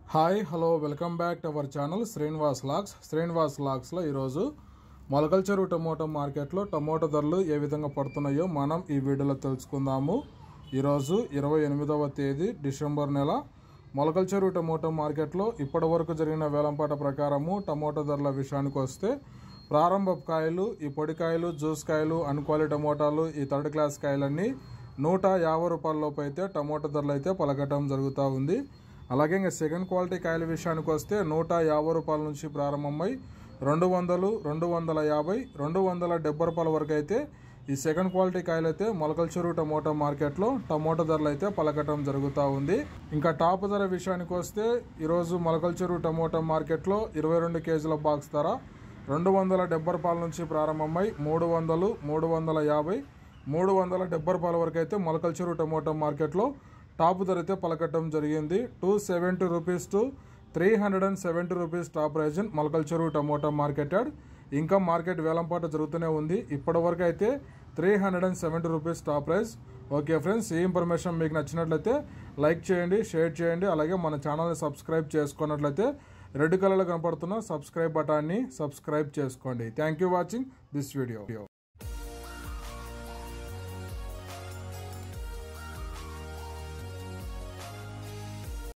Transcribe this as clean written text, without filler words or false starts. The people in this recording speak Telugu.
Hi hello welcome back to our channel Srinivas లాగ్స్లో ఈరోజు మొలకల చెరువు టమోటా మార్కెట్లో టమోటా ధరలు ఏ విధంగా పడుతున్నాయో మనం ఈ వీడియోలో తెలుసుకుందాము. ఈరోజు 28వ తేదీ డిసెంబర్ నెల మొలకల చెరువు టమోటా మార్కెట్లో ఇప్పటి వరకు జరిగిన వేలంపాట ప్రకారము టమోటా ధరల విషయానికి వస్తే ప్రారంభ కాయలు, ఈ పొడికాయలు, జ్యూస్ కాయలు, అన్క్వాలిటీ టమోటాలు, ఈ థర్డ్ క్లాస్ కాయలన్నీ 150 రూపాయల లోపు అయితే టమోటా ధరలు అయితే పలకటం జరుగుతూ ఉంది. అలాగే ఇంకా సెకండ్ క్వాలిటీ కాయల విషయానికి వస్తే 150 రూపాయల నుంచి ప్రారంభమై 200, 250, 270 రూపాయల వరకు అయితే ఈ సెకండ్ క్వాలిటీ కాయలు అయితే మొలకల చెరువు టమోటా మార్కెట్లో టమోటా ధరలు అయితే పలకటం జరుగుతూ ఉంది. ఇంకా టాప్ ధర విషయానికి వస్తే ఈరోజు మొలకల చెరువు టమోటా మార్కెట్లో 22 కేజీల బాక్స్ ధర 270 రూపాయల నుంచి ప్రారంభమై 300, 350, 370 రూపాయల వరకు అయితే మొలకల చెరువు టమోటా మార్కెట్లో టాప్ ధర అయితే పలకటం జరిగింది. 270 rupees to 370 rupees top price Molakala Cheruvu tomato marketed. ఇంకా మార్కెట్ వేలంపాట జరుగుతూనే ఉంది. ఇప్పటి వరకు అయితే 370 rupees top price. Okay friends, ఈ ఇన్ఫర్మేషన్ మీకు నచ్చినట్లయితే లైక్ చేయండి, షేర్ చేయండి. అలాగే మన ఛానల్ని సబ్స్క్రైబ్ చేసుకున్నట్లయితే రెడ్ కలర్లో కనపడుతున్న సబ్స్క్రైబ్ బటాన్ని సబ్స్క్రైబ్ చేసుకోండి. Thank you watching this video.